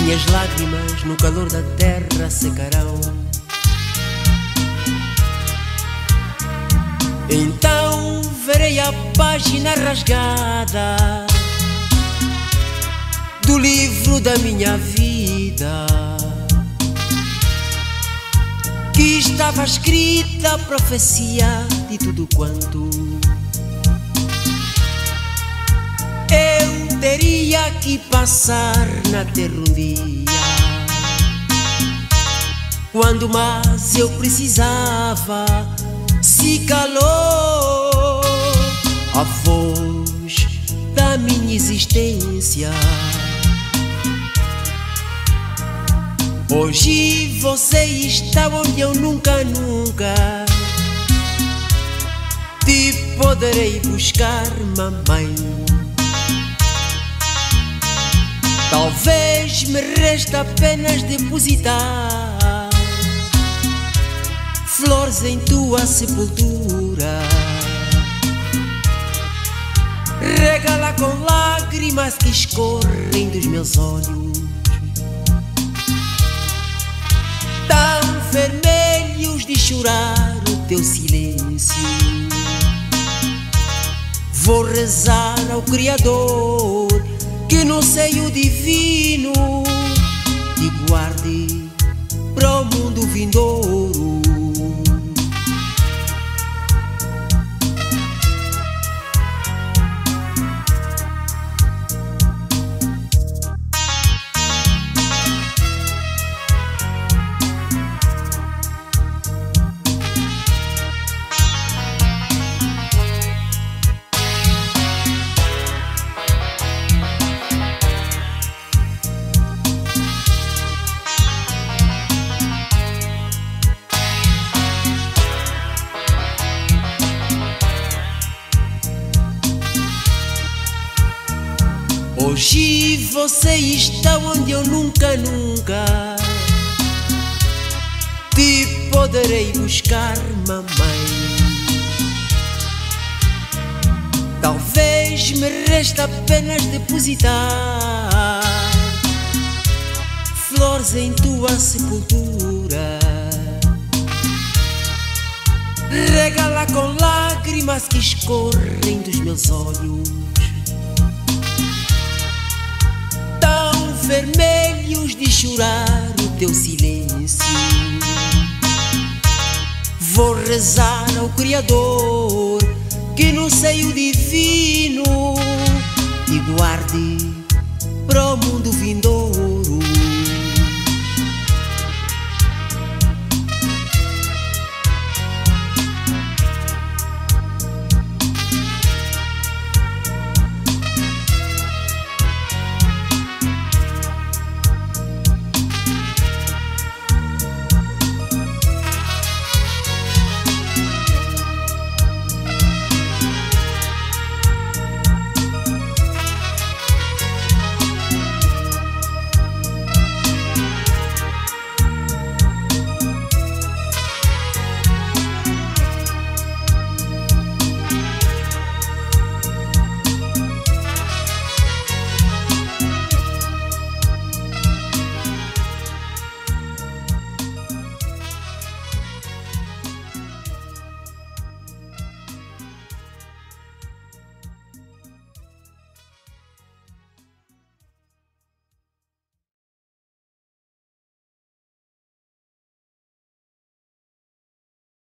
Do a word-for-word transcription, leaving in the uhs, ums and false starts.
minhas lágrimas no calor da terra secarão. Então verei a página rasgada do livro da minha vida, que estava escrita a profecia de tudo quanto eu teria que passar na terra um dia. Quando mais eu precisava, se calou a voz da minha existência. Hoje você está onde eu nunca, nunca te poderei buscar, mamãe. Talvez me resta apenas depositar flores em tua sepultura, regala com lágrimas que escorrem dos meus olhos, tão vermelhos de chorar o teu silêncio. Vou rezar ao Criador que no seio divino te guarde para o mundo vindouro. Hoje você está onde eu nunca, nunca te poderei buscar, mamãe. Talvez me resta apenas depositar flores em tua sepultura, regala com lágrimas que escorrem dos meus olhos, vermelhos de chorar o teu silêncio. Vou rezar ao Criador que no seio divino te guarde para o mundo vindouro.